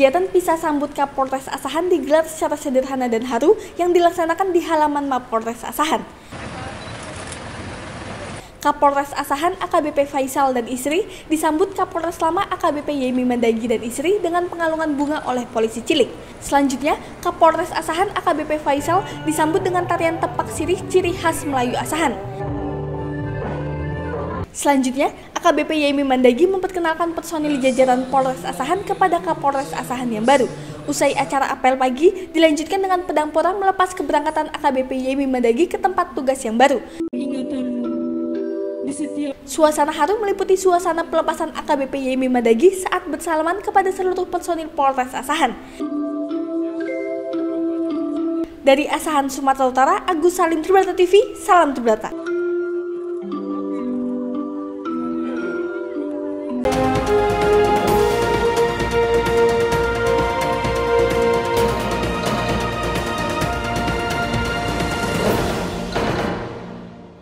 Kegiatan pisah sambut Kapolres Asahan digelar secara sederhana dan haru yang dilaksanakan di halaman Mapolres Asahan. Kapolres Asahan AKBP Faisal dan istri disambut Kapolres Lama AKBP Yemi Mandagi dan istri dengan pengalungan bunga oleh polisi cilik. Selanjutnya, Kapolres Asahan AKBP Faisal disambut dengan tarian tepak sirih ciri khas Melayu Asahan. Selanjutnya, AKBP Yemi Mandagi memperkenalkan personil jajaran Polres Asahan kepada Kapolres Asahan yang baru. Usai acara apel pagi, dilanjutkan dengan pedang porang melepas keberangkatan AKBP Yemi Mandagi ke tempat tugas yang baru. Suasana haru meliputi suasana pelepasan AKBP Yemi Mandagi saat bersalaman kepada seluruh personil Polres Asahan. Dari Asahan, Sumatera Utara, Agus Salim, Tribrata TV, salam Tribrata.